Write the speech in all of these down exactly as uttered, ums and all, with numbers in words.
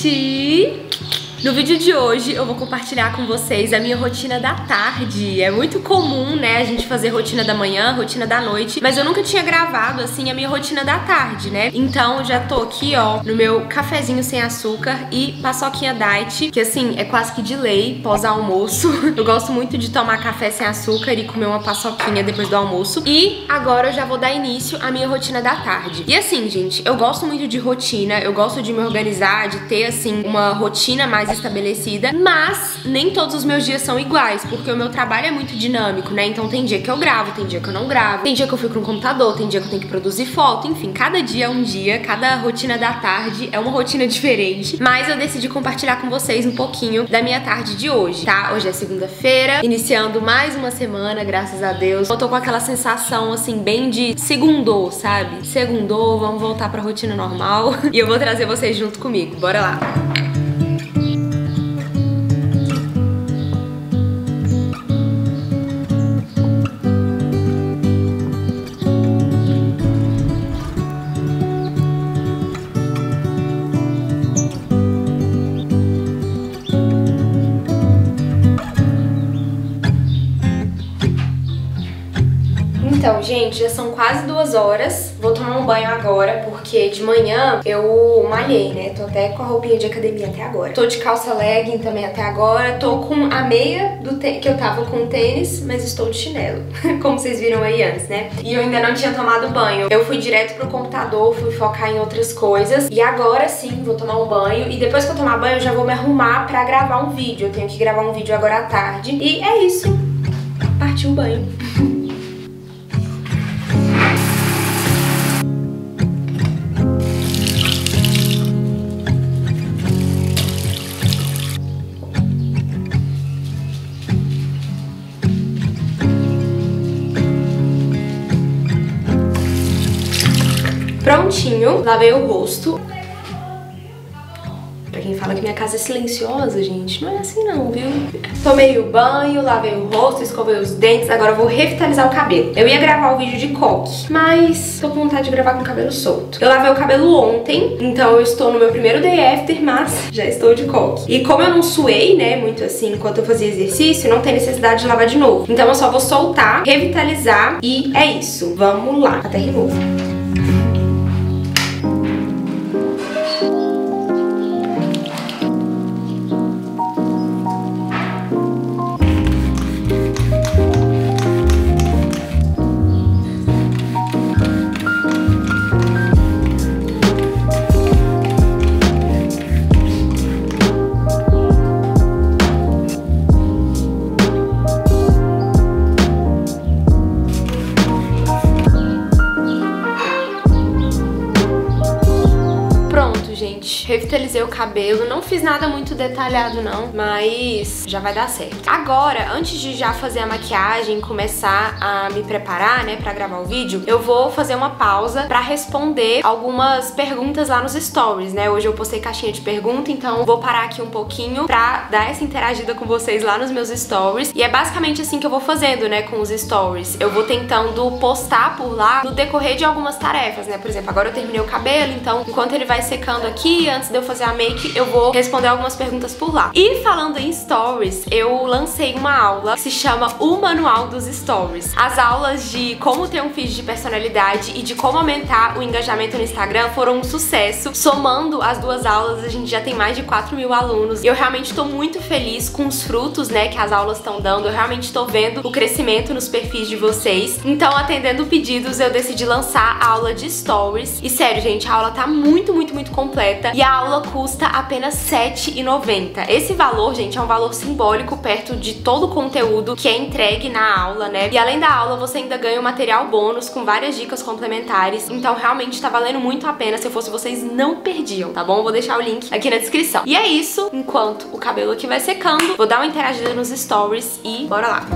gente! No vídeo de hoje eu vou compartilhar com vocês a minha rotina da tarde. É muito comum, né, a gente fazer rotina da manhã, rotina da noite, mas eu nunca tinha gravado, assim, a minha rotina da tarde, né? Então já tô aqui, ó, no meu cafezinho sem açúcar e paçoquinha diet, que assim, é quase que de lei, pós-almoço. Eu gosto muito de tomar café sem açúcar e comer uma paçoquinha depois do almoço. E agora eu já vou dar início à minha rotina da tarde. E assim, gente, eu gosto muito de rotina, eu gosto de me organizar, de ter, assim, uma rotina mais estabelecida, mas nem todos os meus dias são iguais, porque o meu trabalho é muito dinâmico, né? Então tem dia que eu gravo, tem dia que eu não gravo, tem dia que eu fico no computador, tem dia que eu tenho que produzir foto, enfim, cada dia é um dia, cada rotina da tarde é uma rotina diferente, mas eu decidi compartilhar com vocês um pouquinho da minha tarde de hoje, tá? Hoje é segunda-feira, iniciando mais uma semana, graças a Deus. Eu tô com aquela sensação, assim, bem de segundou, sabe? Segundou, vamos voltar pra rotina normal e eu vou trazer vocês junto comigo, bora lá! Então, gente, já são quase duas horas. Vou tomar um banho agora, porque de manhã eu malhei, né? Tô até com a roupinha de academia até agora. Tô de calça legging também até agora. Tô com a meia do que eu tava com tênis, mas estou de chinelo. Como vocês viram aí antes, né? E eu ainda não tinha tomado banho. Eu fui direto pro computador, fui focar em outras coisas. E agora sim, vou tomar um banho. E depois que eu tomar banho, eu já vou me arrumar pra gravar um vídeo. Eu tenho que gravar um vídeo agora à tarde. E é isso. Partiu o banho. Prontinho, lavei o rosto. Pra quem fala que minha casa é silenciosa, gente, não é assim não, viu? Tomei o banho, lavei o rosto, escovei os dentes, agora eu vou revitalizar o cabelo. Eu ia gravar o vídeo de coque, mas tô com vontade de gravar com o cabelo solto. Eu lavei o cabelo ontem, então eu estou no meu primeiro day after, mas já estou de coque. E como eu não suei, né, muito assim, enquanto eu fazia exercício, não tem necessidade de lavar de novo. Então eu só vou soltar, revitalizar e é isso. Vamos lá. Até rimou. Revitalizei o cabelo, não fiz nada muito detalhado não, mas já vai dar certo. Agora, antes de já fazer a maquiagem, começar a me preparar, né, pra gravar o vídeo, eu vou fazer uma pausa pra responder algumas perguntas lá nos stories, né? Hoje eu postei caixinha de pergunta, então vou parar aqui um pouquinho pra dar essa interagida com vocês lá nos meus stories. E é basicamente assim que eu vou fazendo, né, com os stories. Eu vou tentando postar por lá no decorrer de algumas tarefas, né? Por exemplo, agora eu terminei o cabelo, então enquanto ele vai secando aqui, antes de eu fazer a make, eu vou responder algumas perguntas por lá. E falando em stories, eu lancei uma aula que se chama O Manual dos Stories. As aulas de como ter um feed de personalidade e de como aumentar o engajamento no Instagram foram um sucesso. Somando as duas aulas, a gente já tem mais de quatro mil alunos. Eu realmente tô muito feliz com os frutos, né, que as aulas estão dando. Eu realmente tô vendo o crescimento nos perfis de vocês. Então, atendendo pedidos, eu decidi lançar a aula de stories. E sério, gente, a aula tá muito, muito, muito completa. E a aula custa apenas sete reais e noventa centavos. Esse valor, gente, é um valor simbólico perto de todo o conteúdo que é entregue na aula, né? E além da aula, você ainda ganha um material bônus com várias dicas complementares. Então, realmente tá valendo muito a pena. Se eu fosse vocês, não perdiam, tá bom? Vou deixar o link aqui na descrição. E é isso. Enquanto o cabelo aqui vai secando, vou dar uma interagida nos stories e bora lá!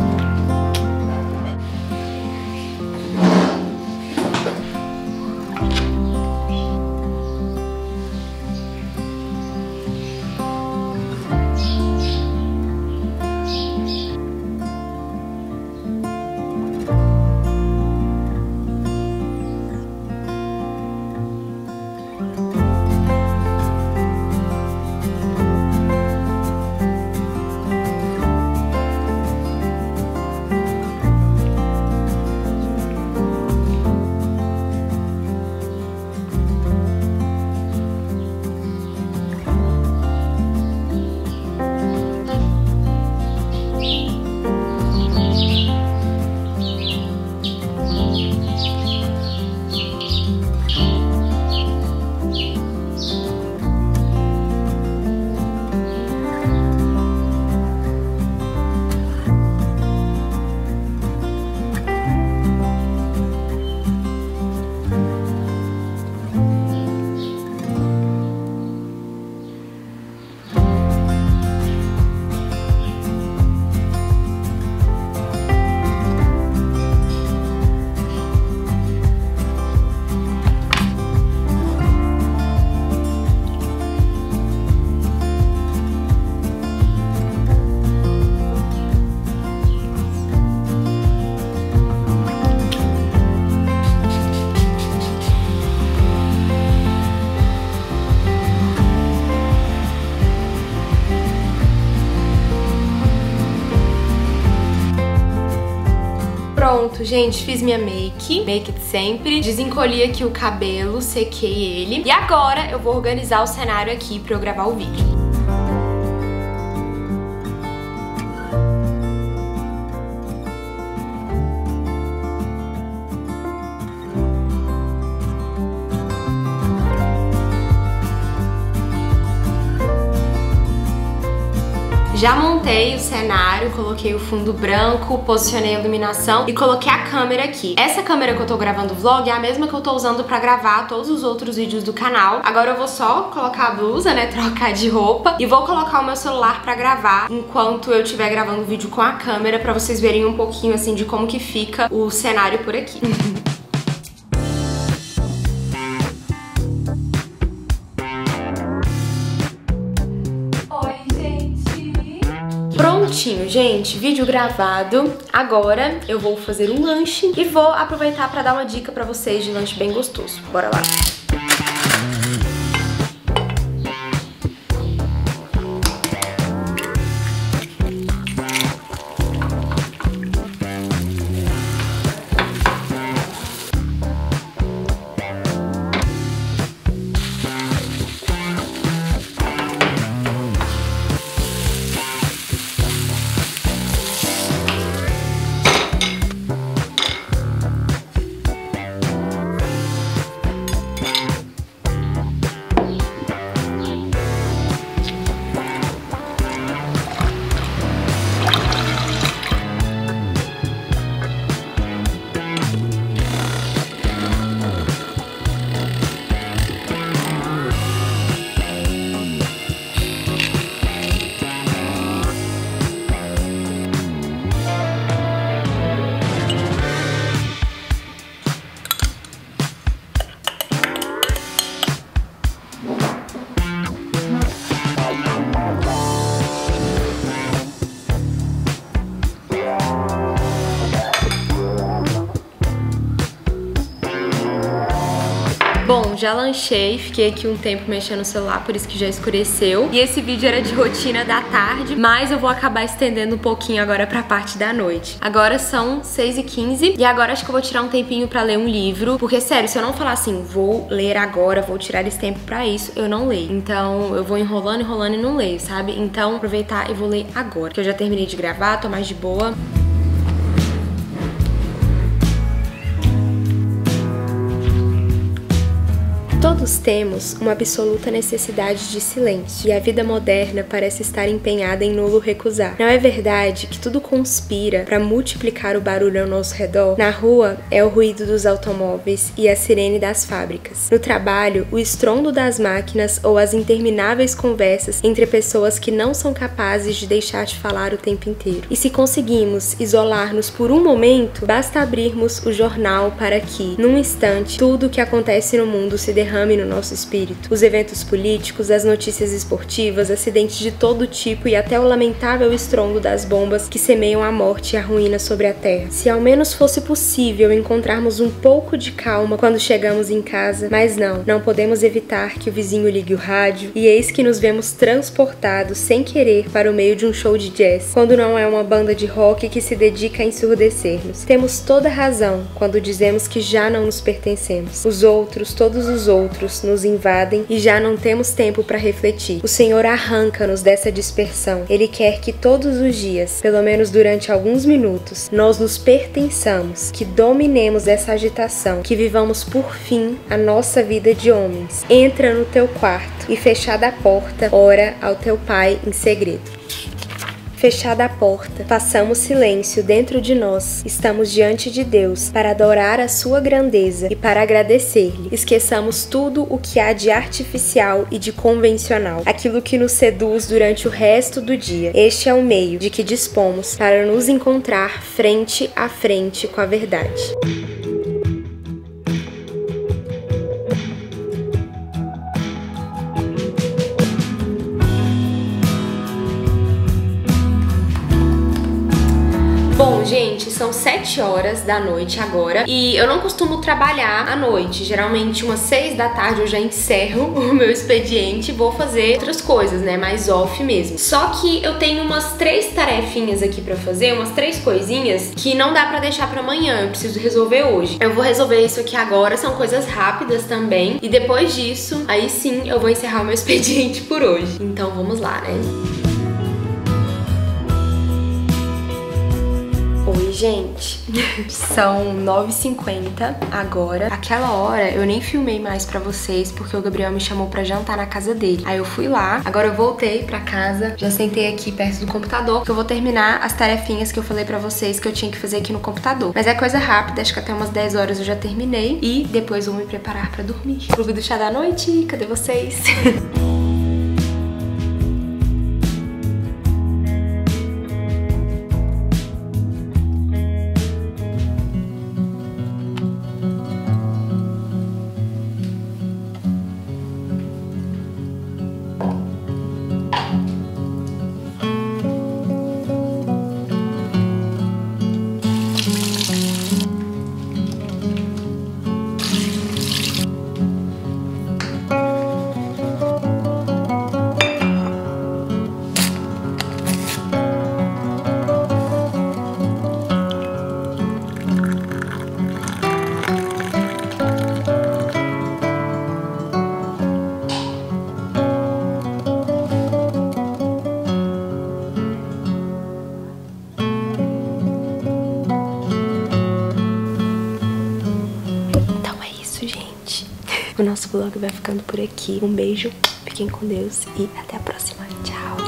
Pronto, gente, fiz minha make, make de sempre, desencolhi aqui o cabelo, sequei ele e agora eu vou organizar o cenário aqui pra eu gravar o vídeo. Já montei o cenário, coloquei o fundo branco, posicionei a iluminação e coloquei a câmera aqui. Essa câmera que eu tô gravando o vlog é a mesma que eu tô usando pra gravar todos os outros vídeos do canal. Agora eu vou só colocar a blusa, né, trocar de roupa e vou colocar o meu celular pra gravar enquanto eu estiver gravando o vídeo com a câmera pra vocês verem um pouquinho assim de como que fica o cenário por aqui. Prontinho, gente, vídeo gravado. Agora eu vou fazer um lanche e vou aproveitar pra dar uma dica pra vocês de lanche bem gostoso. Bora lá! Bom, já lanchei, fiquei aqui um tempo mexendo no celular, por isso que já escureceu. E esse vídeo era de rotina da tarde, mas eu vou acabar estendendo um pouquinho agora pra parte da noite. Agora são seis e quinze e agora acho que eu vou tirar um tempinho pra ler um livro, porque sério, se eu não falar assim, vou ler agora, vou tirar esse tempo pra isso, eu não leio. Então eu vou enrolando, enrolando e não leio, sabe? Então aproveitar e vou ler agora, que eu já terminei de gravar, tô mais de boa. Todos temos uma absoluta necessidade de silêncio, e a vida moderna parece estar empenhada em nulo recusar. Não é verdade que tudo conspira para multiplicar o barulho ao nosso redor? Na rua é o ruído dos automóveis e a sirene das fábricas. No trabalho, o estrondo das máquinas ou as intermináveis conversas entre pessoas que não são capazes de deixar de falar o tempo inteiro. E se conseguimos isolar-nos por um momento, basta abrirmos o jornal para que, num instante, tudo o que acontece no mundo se derrame no nosso espírito. Os eventos políticos, as notícias esportivas, acidentes de todo tipo e até o lamentável estrondo das bombas que semeiam a morte e a ruína sobre a terra. Se ao menos fosse possível encontrarmos um pouco de calma quando chegamos em casa, mas não, não podemos evitar que o vizinho ligue o rádio e eis que nos vemos transportados sem querer para o meio de um show de jazz, quando não é uma banda de rock que se dedica a ensurdecer-nos. Temos toda razão quando dizemos que já não nos pertencemos. Os outros, todos os outros, outros nos invadem e já não temos tempo para refletir. O Senhor arranca-nos dessa dispersão. Ele quer que todos os dias, pelo menos durante alguns minutos, nós nos pertençamos, que dominemos essa agitação, que vivamos por fim a nossa vida de homens. Entra no teu quarto e, fechada a porta, ora ao teu Pai em segredo. Fechada a porta, façamos silêncio dentro de nós, estamos diante de Deus para adorar a sua grandeza e para agradecer-lhe. Esqueçamos tudo o que há de artificial e de convencional, aquilo que nos seduz durante o resto do dia. Este é o meio de que dispomos para nos encontrar frente a frente com a verdade. Bom, gente, são sete horas da noite agora e eu não costumo trabalhar à noite. Geralmente umas seis da tarde eu já encerro o meu expediente e vou fazer outras coisas, né, mais off mesmo. Só que eu tenho umas três tarefinhas aqui pra fazer, umas três coisinhas que não dá pra deixar pra amanhã, eu preciso resolver hoje. Eu vou resolver isso aqui agora, são coisas rápidas também, e depois disso, aí sim eu vou encerrar o meu expediente por hoje. Então vamos lá, né? Oi, gente. São nove e cinquenta agora. Aquela hora eu nem filmei mais pra vocês porque o Gabriel me chamou pra jantar na casa dele. Aí eu fui lá, agora eu voltei pra casa, já sentei aqui perto do computador que eu vou terminar as tarefinhas que eu falei pra vocês que eu tinha que fazer aqui no computador. Mas é coisa rápida, acho que até umas dez horas eu já terminei e depois vou me preparar pra dormir. Clube do Chá da Noite, cadê vocês? O nosso vlog vai ficando por aqui. Um beijo, fiquem com Deus e até a próxima. Tchau!